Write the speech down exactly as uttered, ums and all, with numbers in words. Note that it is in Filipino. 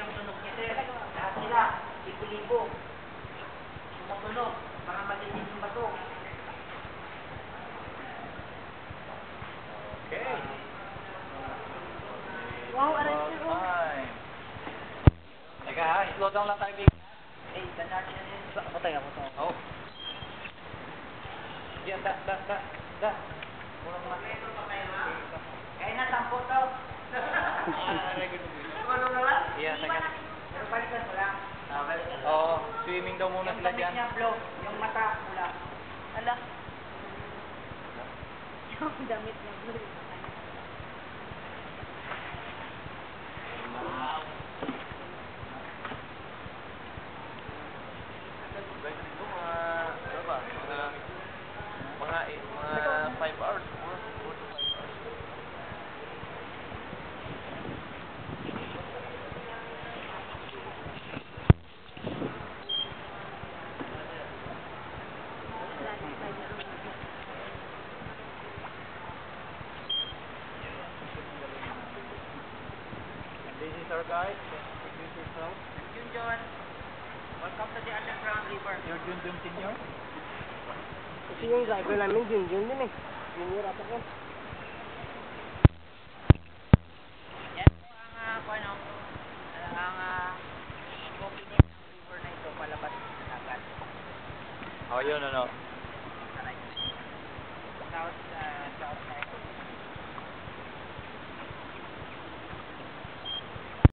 yung tunog niya, sir. Lahat sila, libo-libo. Tumutunog, para malinis yung bato. Okay. Wow, aray ko. Teka ha, slow down lang tayo, baby. Eh, ganaan siya din. Ako tayo, ako tayo. Oh. Yan, da, da, da, da. Kurang makito pa kayo, ha? Kaya na, sampo to. Ano na lang? Iya, teka. Pero balikan mo lang. Ah, balikan lang. Oo, swimming daw muna Yung sila damit dyan. niya, blue. Yung mata, mula. Ala. Yung damit niya, blue. Guys, ito mga, ano ba, mga, mga, mga five hours. four to five hours. This is our guide. Introduce yourself. Yun, John. Welcome to the underground river. You're Junjun Senior? Kasi yung driver namin, Junjun din eh. Junior ata ko. Yan po ang, uh, ano, ang, uh, opening ng river na ito, palabas ng dagat. Oh, yun, ano.